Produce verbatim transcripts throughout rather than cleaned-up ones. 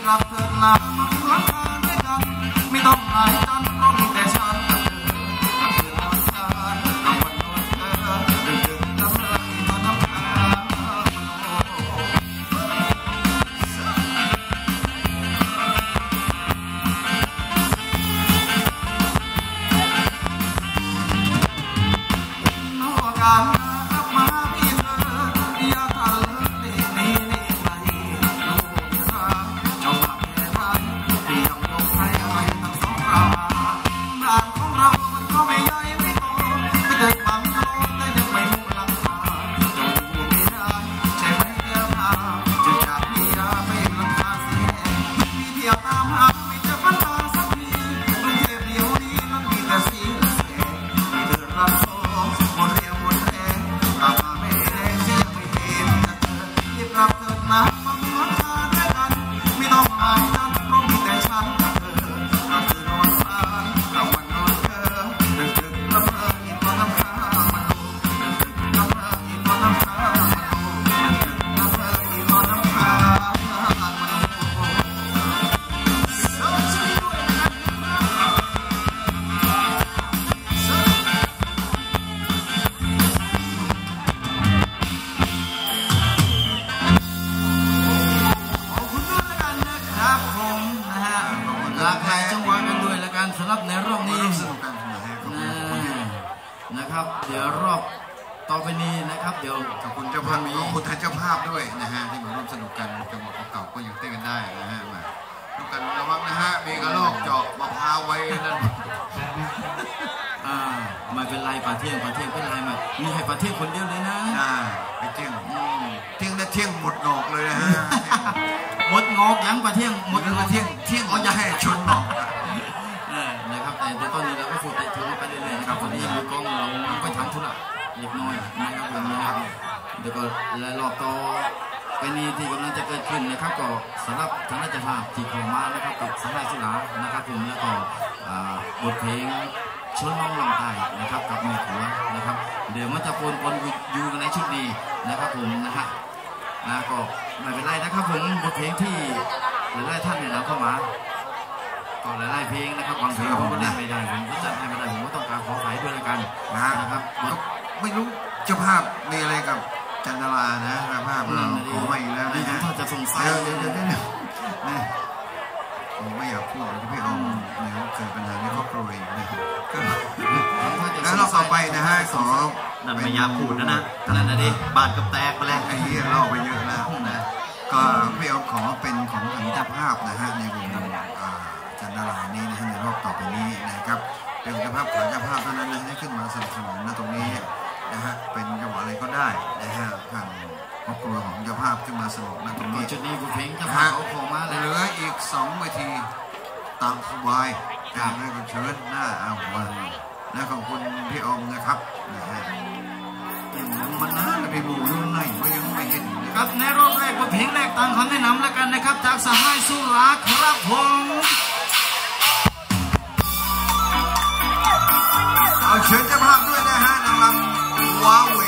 รับเถิดหลับมาหัวคาด้วยกันไม่ต้องหายจันเพราะมีแต่ฉันกับเธอกับเธอวันวันนวลเธอดึกดึกน้ำไหลมาน้ำตาการกลับมาพี่เธออย่าทันเลิกเด็กนี้นี่ไงลูกเมียรักเจ้าหลักแค่ไรเตรียมยกให้อะไรทั้งสองเราร่างของเรามันก็ไม่ใหญ่ไม่โตไม่ได้บังโลกแต่ยังไม่มุ่งหลังคาเจ้าอยู่ไม่ได้ใช่ไหมเดียวพาจึงจากพี่ยาไปหลังคาเสียพี่เที่ยวตามหาไม่เจอปัญหาสักทีกรุงเทพเดียวนี้มันมีแต่เสียเสียไม่เดินรับโซ่หมดเรียวหมดแรงตามมาไม่ได้เสียไม่เห็นจะเธอรีบรับเถิดนะมาหัวคาด้วยกันไม่ต้องหายนั้นเพราะมีแต่ฉันกับเธอกับเธอนอนฝันกับวันนอนเธอดึกดึกลำเพลินอีกพอน้ำตามันดูดึกดึกลำเพลินอีกพอน้ำตามันดูดึกดึกลำเพลินอีกพอน้ำตามันดูราคาจังหวะกันด้วยและการสำหรับในรอบนี้นะครับเดี๋ยวรอบต่อไปนี้นะครับเดี๋ยวขอบคุณเจ้าภาพขอบคุณทางเจ้าภาพด้วยนะฮะที่มาร่วมสนุกกันจังหวะเก่าๆก็ยังเต้นกันได้นะฮะมาดูกันระวังนะฮะมีกระรอกเจาะมะพร้าวไว้นั่นอ่าไม่เป็นไรป่าเที่ยงป่าเที่ยงเป็นไรมามีให้ป่าเที่ยงคนเดียวเลยนะอ่าไปเที่ยงเที่ยงนะเที่ยงหมดงอกเลยนะฮะหมดงอกยังป่าเที่ยงหมดงอกเที่ยงเที่ยงอ๋อจะให้ชนงอกนะครับแต่ตอนนี้เราก็ฝึกแต่ถึงไปเรื่อยๆนะครับตอนนี้มือกล้องเราไปทำธุระเล็กน้อยนะครับวันนี้ครับเดี๋ยวก็และรอบต่อไปนี้ที่กำลังจะเกิดขึ้นนะครับก็สำหรับคณะเจ้าภาพที่เข้ามานะครับกับสหายสุรานะครับผมแล้วก็บทเพลงชนน้องลำไส้นะครับกับมือถือนะครับเดี๋ยวมันจะปนปนอยู่ในชุดนี้นะครับผมนะฮะนะก็ไม่เป็นไรนะครับผมบทเพลงที่หลายๆท่านเนี่ยเราเข้ามาก็หลายๆเพลงนะครับบางเพลงผมก็เล่นไม่ได้ผมก็จัดให้ไม่ได้ผมก็ต้องการขอขายด้วยกันนะครับไม่รู้เจ้าภาพมีอะไรกับจันทรานะเจ้าภาพเราขอมาอีกแล้วนะฮะจะสงสัยเดี๋ยวเดี๋ยวเดี๋ยวนะผมไม่อยากพูดที่พี่เอาเดี๋ยวเกิดปัญหาในครอบครัวเองนะครับแล้วเราต่อไปนะฮะขอนั่นไม่อยากพูดนะนะนั่นนะดิบาดกับแตกไปแล้วไอ้เหี้ยเล่าไปเยอะแล้วนะก็พี่เอาขอเป็นของทางเจ้าภาพนะฮะในวงจันทรานี้นะฮะในรอบต่อไปนี้นะครับเป็นเจ้าภาพของเจ้าภาพเท่านั้นนะให้ขึ้นมาสนับสนุนนะตรงนี้นะฮะเป็นจังหวะอะไรก็ได้นะฮะทางครอบครัวของเจ้าภาพขึ้นมาสนุกนะตรงนี้จุดนี้กูเพลงเจ้าภาพเขาขอมาเลยเหลืออีกสองเวทีตามสบายการให้กับเชิญหน้าเอาวันและขอบคุณพี่อมนะครับนะฮะยังมันนะไปบูรุ่นไหนก็ยังไม่เห็นครับในรอบแรกบทเพลงแรกตามคำแนะนำแล้วกันนะครับจากสหายสุราครับผมเอาเชิญเจ้าภาพด้วยนะฮะนางรำว้าเว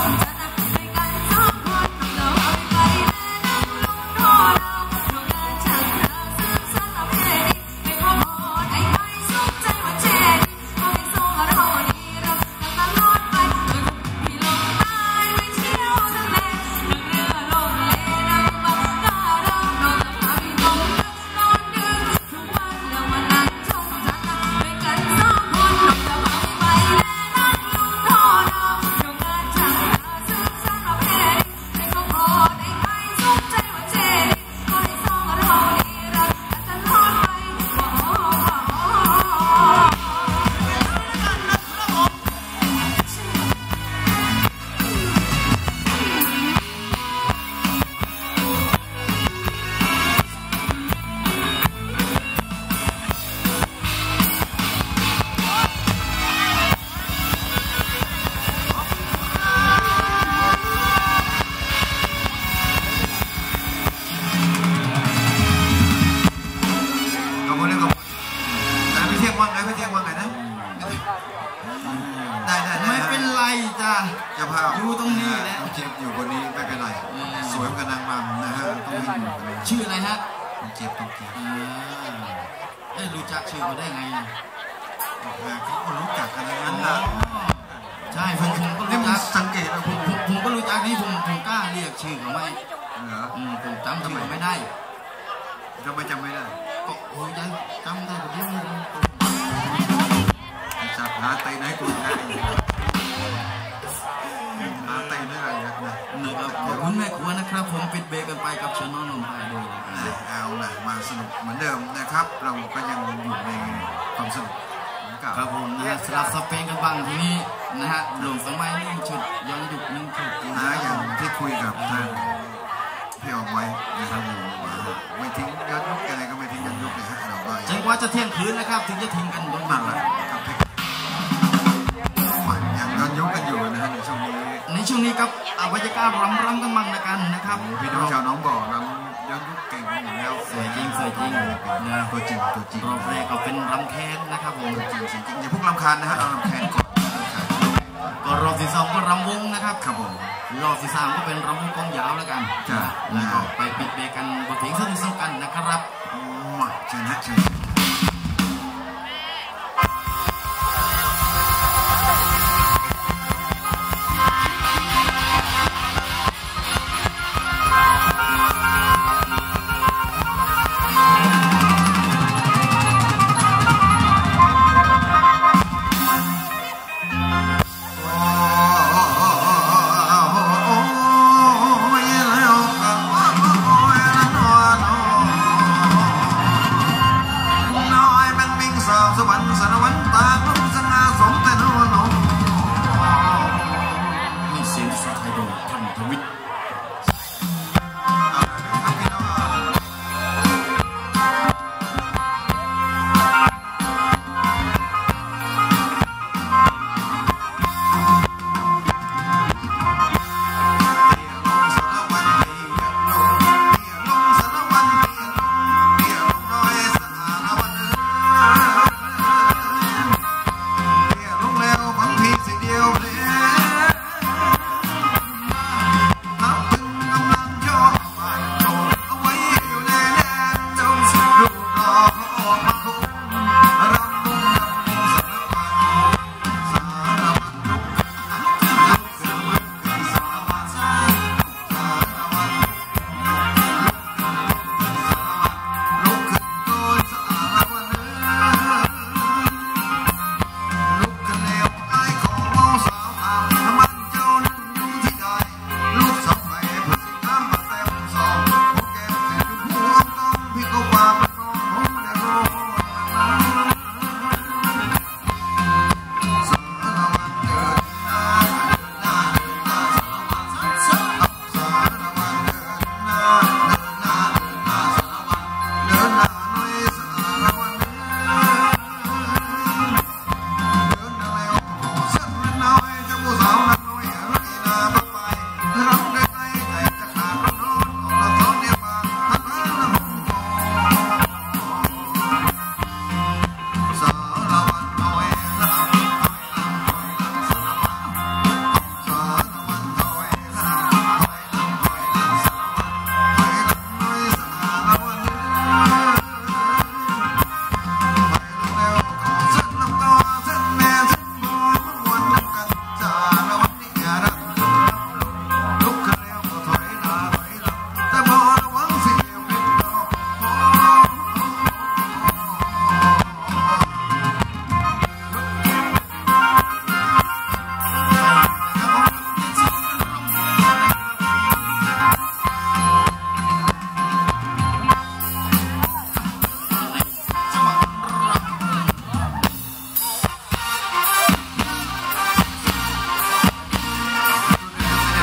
เจ้าภาพอยู่ตรงนี้แหละเจ็บอยู่บนนี้ไม่เป็นไรสวยกับนางรำนะฮะต้องให้อยู่ชื่ออะไรฮะต้องเจ็บต้องเจ็บเอ้รู้จักชื่อเขาได้ไงเขาก็รู้จักกันนั้นนะใช่ผมผมก็รู้จักสังเกตนะผมผมก็รู้จักนี่ผมผมกล้าเรียกชื่อเขาไหมเหรอผมจำชื่อไม่ได้ทำไมจำไม่ได้ก็โอ้ยจำได้ก็เยอะเลยจับหาเตะไหนกูได้หาเตะได้อะไรนะนะครับขอบคุณแม่ครัวนะครับผมปิดเบรกกันไปกับชนน้องนมไทยด้วยเอาล่ะมาสนุกเหมือนเดิมนะครับเราก็ยังอยู่ในความสนุกครับผมนะฮะสลับสเปนกันบ้างทีนี้นะฮะหลงสมัยหนึ่งชุดย้อนยุคหนึ่งชุดนะอย่างที่คุยกับทางพี่ออกไว้นะครับไม่ทิ้งย้อนยุคอะไรก็ไม่ทิ้งย้อนยุคเลยฮะเราก็จนกว่าจะเที่ยงคืนนะครับถึงจะทิ้งกันโดนบังแล้วยังย้อนยุคกันอยู่นะฮะในช่วงนี้ในช่วงนี้ครับบรรยากาศรำรำกันบ้างนะกันนะครับพี่น้องชาวน้องบอกรำย้อนยุคเก่งอยู่แล้วสวยจริงสวยจริงนะตัวจริงตัวจริงรอบแรกก็เป็นรำแค้นนะครับผมจริงจริงอย่าพุ่งรำคาญนะฮะเอารำแค้นก่อนก็รอบที่สองก็รำวงนะครับครับผมรอบที่สามก็เป็นรำวงกองยาวแล้วกันจ้ะแล้วก็ไปปิดเบรกกันบทเพลงสนุกๆกันนะครับมาเชิญฮะเชิญเ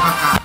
ประกาศ